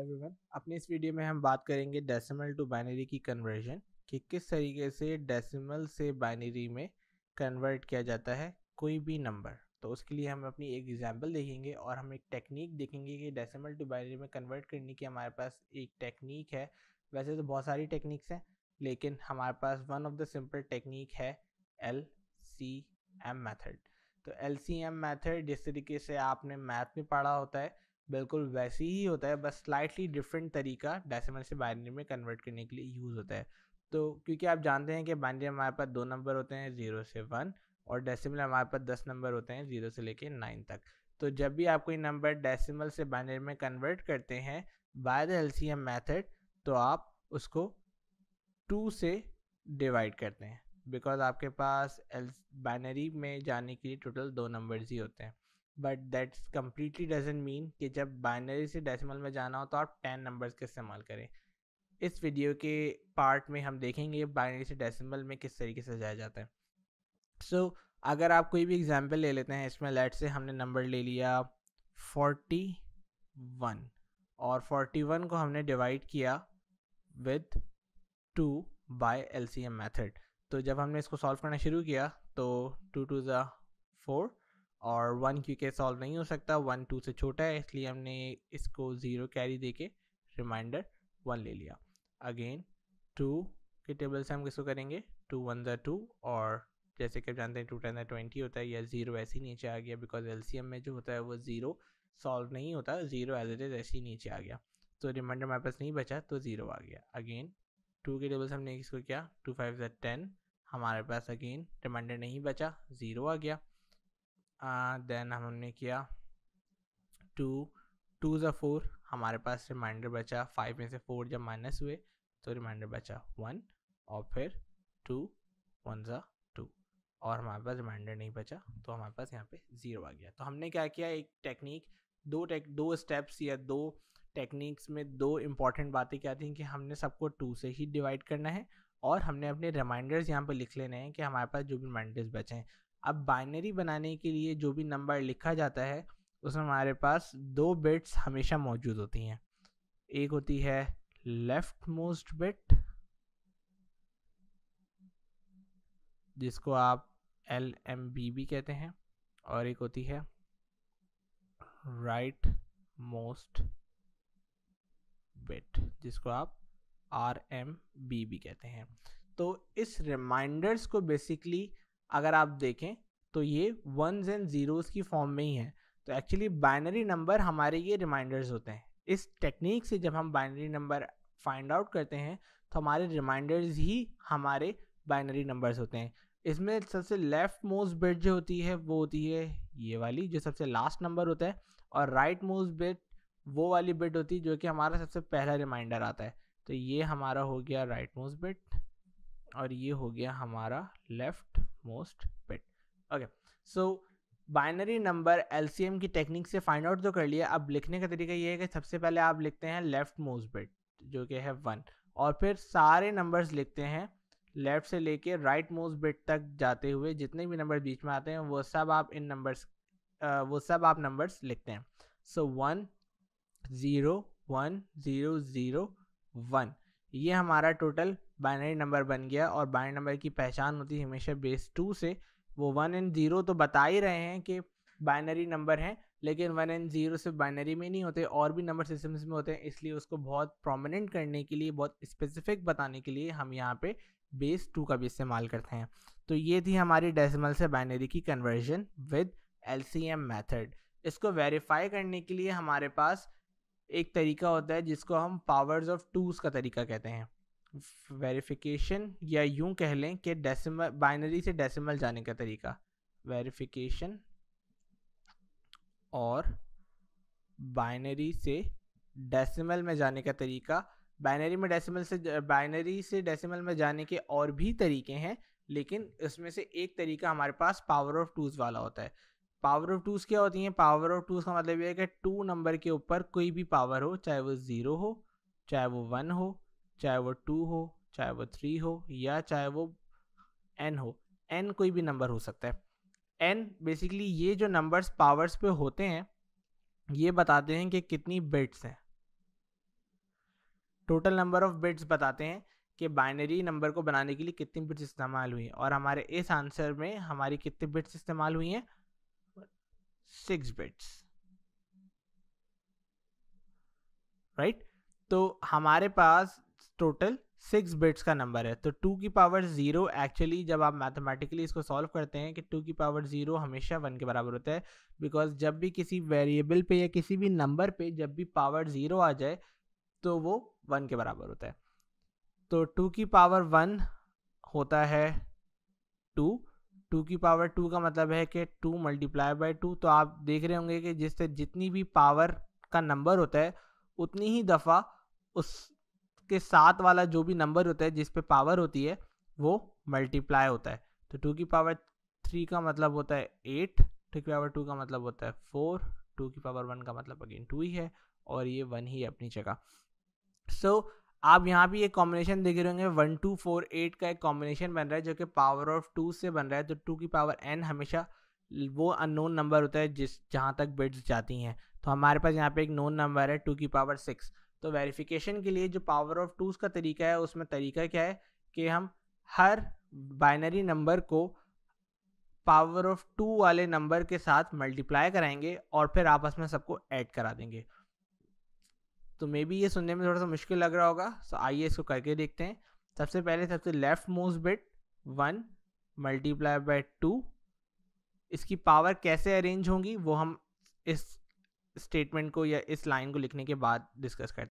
Everyone, अपनी इस video में हम बात करेंगे डेसिमल टू बाइनरी की कन्वर्जन कि किस तरीके से डेसिमल से बाइनरी में कन्वर्ट किया जाता है कोई भी नंबर। तो उसके लिए हम अपनी एक एग्जांपल देखेंगे और हम एक टेक्निक देखेंगे कि डेसिमल टू बाइनरी में कन्वर्ट करने की हमारे पास एक टेक्निक है। वैसे तो बहुत सारी टेक्निक्स हैं, लेकिन हमारे पास one of the simple technique है LCM मेथड। तो LCM मेथड जिस तरीके से आपने मैथ में पढ़ा होता है बिल्कुल वैसे ही होता है, बस स्लाइटली डिफरेंट तरीका डेसिमल से बाइनरी में कन्वर्ट करने के लिए यूज़ होता है। तो क्योंकि आप जानते हैं कि बाइनरी में हमारे पास 2 नंबर होते हैं 0 से 1 और डेसिमल हमारे पास 10 नंबर होते हैं 0 से लेके 9 तक। तो जब भी आप कोई नंबर डेसिमल से बाइनरी में कन्वर्ट करते हैं बाय द LCM मेथड, तो आप उसको 2 से डिवाइड करते हैं, बिकॉज आपके पास बाइनरी में जाने के लिए टोटल 2 नंबर्स ही होते हैं। But that's completely doesn't mean कि जब बाइनरी से डेसिमल में जाना हो तो आप 10 नंबर्स का इस्तेमाल करें। इस वीडियो के पार्ट में हम देखेंगे बाइनरी से डेसिमल में किस तरीके से जाया जाता है। सो अगर आप कोई भी एग्जांपल ले लेते हैं, इसमें लेट से हमने नंबर ले लिया 41 और 41 को हमने डिवाइड किया विद 2 बाय LCM मेथड। तो जब हमने इसको सॉल्व करना शुरू किया तो 2 2 ज़ा 4 और 1 क्योंकि सॉल्व नहीं हो सकता, 1 2 से छोटा है, इसलिए हमने इसको 0 कैरी देके रिमाइंडर 1 ले लिया। अगेन 2 के टेबल से हम किसको करेंगे 2 1 ज़ा 2 और जैसे कि आप जानते हैं 2 10 ज़ा 20 होता है, या 0 ऐसे ही नीचे आ गया बिकॉज LCM में जो होता है वो 0 सॉल्व नहीं होता, 0 एज इट इज ऐसे ही नीचे आ गया। तो रिमाइंडर हमारे पास नहीं बचा तो 0 आ गया। अगेन 2 के टेबल से हमने इसको किया 2 5 ज़ा 10, हमारे पास अगेन रिमाइंडर नहीं बचा, 0 आ गया। देन हमने किया 2 2 ज़ा 4, हमारे पास रिमाइंडर बचा 5 में से 4 जब माइनस हुए तो रिमाइंडर बचा 1 और फिर 2 1 ज़ा 2 और हमारे पास रिमाइंडर नहीं बचा तो हमारे पास यहाँ पे 0 आ गया। तो हमने क्या किया, एक टेक्निक दो स्टेप्स या 2 टेक्निक्स में 2 इंपॉर्टेंट बातें क्या थी कि हमने सबको 2 से ही डिवाइड करना है और हमने अपने रिमाइंडर्स यहाँ पे लिख लेने हैं कि हमारे पास जो भी रिमाइंडर्स बचे हैं। अब बाइनरी बनाने के लिए जो भी नंबर लिखा जाता है उसमें हमारे पास 2 बिट्स हमेशा मौजूद होती हैं। एक होती है लेफ्ट मोस्ट बिट जिसको आप LMB भी कहते हैं, और एक होती है राइट मोस्ट बिट जिसको आप RMB भी कहते हैं। तो इस रिमाइंडर्स को बेसिकली अगर आप देखें तो ये वंस एंड ज़ीरोज़ की फॉर्म में ही है। तो एक्चुअली बाइनरी नंबर हमारे ये रिमाइंडर्स होते हैं। इस टेक्निक से जब हम बाइनरी नंबर फाइंड आउट करते हैं तो हमारे रिमाइंडर्स ही हमारे बाइनरी नंबर्स होते हैं। इसमें सबसे लेफ्ट मोस्ट बिट जो होती है वो होती है ये वाली जो सबसे लास्ट नंबर होता है, और राइट मोस्ट बिट वो वाली बिट होती है जो कि हमारा सबसे पहला रिमाइंडर आता है। तो ये हमारा हो गया राइट मोस्ट बिट और ये हो गया हमारा left most bit. Okay, so binary number LCM की टेक्निक से फाइंड आउट तो कर लिया। अब लिखने का तरीका ये है कि सबसे पहले आप लिखते हैं लेफ्ट मोस्ट बिट जो कि है 1 और फिर सारे नंबर्स लिखते हैं लेफ्ट से लेके राइट मोस्ट बिट तक जाते हुए, जितने भी नंबर बीच में आते हैं वो सब आप नंबर्स लिखते हैं। सो 1 0 1 0 0 1 ये हमारा टोटल बाइनरी नंबर बन गया। और बाइनरी नंबर की पहचान होती है हमेशा बेस 2 से। वो 1 एंड 0 तो बता ही रहे हैं कि बाइनरी नंबर हैं, लेकिन 1 एंड 0 सिर्फ बाइनरी में नहीं होते, और भी नंबर सिस्टम्स में होते हैं, इसलिए उसको बहुत प्रोमिनेंट करने के लिए, बहुत स्पेसिफिक बताने के लिए हम यहाँ पे बेस 2 का भी इस्तेमाल करते हैं। तो ये थी हमारी डेसिमल से बाइनरी की कन्वर्जन विद LCM मेथड। इसको वेरीफाई करने के लिए हमारे पास एक तरीका होता है जिसको हम पावर्स ऑफ 2s का तरीका कहते हैं। वेरिफिकेशन या यूं कह लें कि डेसिमल बाइनरी से डेसिमल जाने का तरीका, वेरिफिकेशन और बाइनरी से डेसिमल में जाने का तरीका। बाइनरी से डेसिमल में जाने के और भी तरीके हैं, लेकिन इसमें से एक तरीका हमारे पास पावर ऑफ 2s वाला होता है। पावर ऑफ 2s क्या होती हैं? पावर ऑफ 2s का मतलब ये है कि 2 नंबर के ऊपर कोई भी पावर हो, चाहे वो 0 हो, चाहे वो 1 हो, चाहे वो 2 हो, चाहे वो 3 हो, या चाहे वो n हो। n कोई भी नंबर हो सकता है। n बेसिकली ये जो नंबर्स पावर्स पे होते हैं ये बताते हैं कि कितनी बिट्स हैं। टोटल नंबर ऑफ बिट्स बताते हैं कि बाइनरी नंबर को बनाने के लिए कितनी बिट्स इस्तेमाल हुई हैं, और हमारे इस आंसर में हमारी कितनी बिट्स इस्तेमाल हुई हैं, 6 बिट्स, राइट। तो हमारे पास टोटल 6 बिट्स का नंबर है। तो 2 की पावर 0 एक्चुअली जब आप मैथमेटिकली इसको सॉल्व करते हैं कि 2 की पावर 0 हमेशा 1 के बराबर होता है, बिकॉज जब भी किसी वेरिएबल पे या किसी भी नंबर पे जब भी पावर 0 आ जाए तो वो 1 के बराबर होता है। तो 2 की पावर 1 होता है 2, 2 की पावर 2 का मतलब है कि 2 मल्टीप्लाई बाई 2। तो आप देख रहे होंगे कि जिससे जितनी भी पावर का नंबर होता है उतनी ही दफ़ा उसके साथ वाला जो भी नंबर होता है जिस पे पावर होती है वो मल्टीप्लाई होता है। तो 2 की पावर 3 का मतलब होता है 8, 2 की पावर 2 का मतलब होता है 4, 2 की पावर 1 का मतलब अगेन 2 ही है, और ये 1 ही है अपनी जगह। सो आप यहाँ भी एक कॉम्बिनेशन देख रहे होंगे, 1 2 4 8 का एक कॉम्बिनेशन बन रहा है जो कि पावर ऑफ 2 से बन रहा है। तो 2 की पावर n हमेशा वो अननोन नंबर होता है जिस जहाँ तक बिट्स जाती हैं। तो हमारे पास यहाँ पे एक नोन नंबर है 2 की पावर 6। तो वेरिफिकेशन के लिए जो पावर ऑफ 2 का तरीका है उसमें तरीका क्या है कि हम हर बाइनरी नंबर को पावर ऑफ 2 वाले नंबर के साथ मल्टीप्लाई कराएंगे और फिर आपस में सबको ऐड करा देंगे। तो मे बी ये सुनने में थोड़ा सा मुश्किल लग रहा होगा, सो आइए इसको करके देखते हैं। सबसे पहले सबसे left most bit 1 multiply by 2, इसकी पावर कैसे अरेंज होंगी वो हम इस स्टेटमेंट को या इस लाइन को लिखने के बाद डिस्कस करते हैं।